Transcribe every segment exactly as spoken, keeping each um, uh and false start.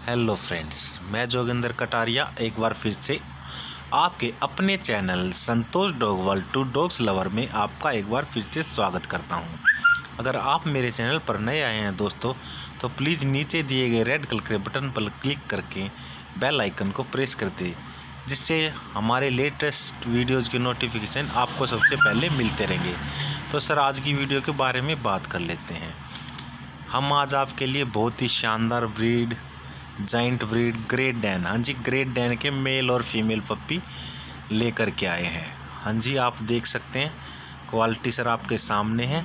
Hello friends, मैं जोगिंदर कटारिया एक बार फिर से आपके अपने channel Santosh dog world to dogs lover में आपका एक बार फिर से स्वागत करता हूं। अगर आप मेरे चैनल पर नए आए हैं दोस्तों, तो प्लीज़ नीचे दिए गए रेड कलर के बटन पर क्लिक करके बेल आइकन को प्रेस कर दें, जिससे हमारे लेटेस्ट वीडियोज़ के नोटिफिकेशन आपको सबसे पहले मिलते रहेंगे। तो सर, आज की वीडियो के बारे में बात कर लेते हैं। हम आज आपके लिए बहुत ही शानदार breed giant breed great Dane, हाँ जी, ग्रेट डैन के मेल और फीमेल पप्पी लेकर के आए हैं। हाँ जी, आप देख सकते हैं क्वालिटी सर आपके सामने है।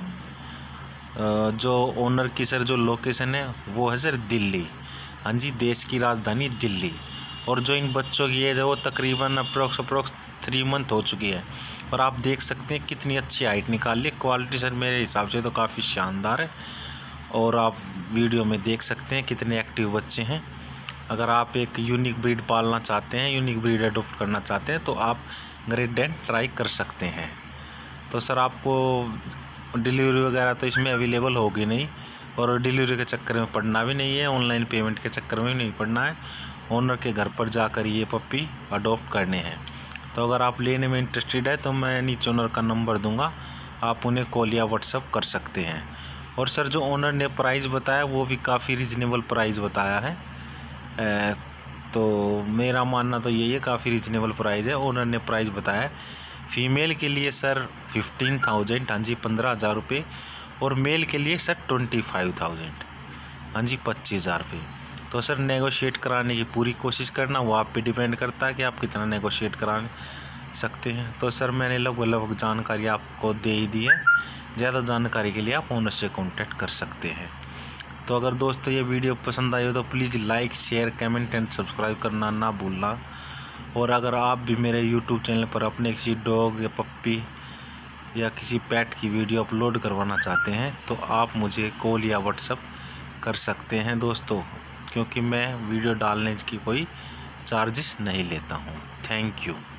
जो ओनर की सर जो लोकेशन है वो है सर दिल्ली, हाँ जी, देश की राजधानी दिल्ली। और जो इन बच्चों की एज है वो तकरीबन अप्रोक्स अप्रोक्स थ्री मंथ हो चुकी है। और आप देख सकते हैं कितनी अच्छी हाइट निकाल ली। क्वालिटी सर मेरे हिसाब से तो काफ़ी शानदार है। और आप वीडियो में देख सकते हैं कितने एक्टिव बच्चे हैं। अगर आप एक यूनिक ब्रीड पालना चाहते हैं, यूनिक ब्रीड अडॉप्ट करना चाहते हैं, तो आप ग्रेट डैन ट्राई कर सकते हैं। तो सर, आपको डिलीवरी वगैरह तो इसमें अवेलेबल होगी नहीं, और डिलीवरी के चक्कर में पड़ना भी नहीं है, ऑनलाइन पेमेंट के चक्कर में भी नहीं पड़ना है। ओनर के घर पर जाकर ये पप्पी अडॉप्ट करने हैं। तो अगर आप लेने में इंटरेस्टेड है तो मैं नीचे ओनर का नंबर दूंगा, आप उन्हें कॉल या व्हाट्सअप कर सकते हैं। और सर, जो ओनर ने प्राइस बताया वो भी काफ़ी रिजनेबल प्राइस बताया है। ए, तो मेरा मानना तो यही है, काफ़ी रिजनेबल प्राइस है। ओनर ने प्राइस बताया है फीमेल के लिए सर फिफ्टीन थाउजेंड, हाँ जी, पंद्रह हज़ार रुपये। और मेल के लिए सर ट्वेंटी फाइव थाउजेंड, हाँ जी, पच्चीस हज़ार रुपये। तो सर, नेगोशिएट कराने की पूरी कोशिश करना, वो आप पे डिपेंड करता है कि आप कितना नेगोशिएट करा सकते हैं। तो सर, मैंने लगभग लगभग जानकारी आपको दे ही दी है। ज़्यादा जानकारी के लिए आप ओनर से कॉन्टैक्ट कर सकते हैं। तो अगर दोस्तों ये वीडियो पसंद आई हो तो please like, share, comment and subscribe करना ना भूलना। और अगर आप भी मेरे यूट्यूब चैनल पर अपने किसी डॉग या पप्पी या किसी पेट की वीडियो अपलोड करवाना चाहते हैं तो आप मुझे कॉल या व्हाट्सअप कर सकते हैं दोस्तों, क्योंकि मैं वीडियो डालने की कोई चार्जेस नहीं लेता हूँ। Thank you.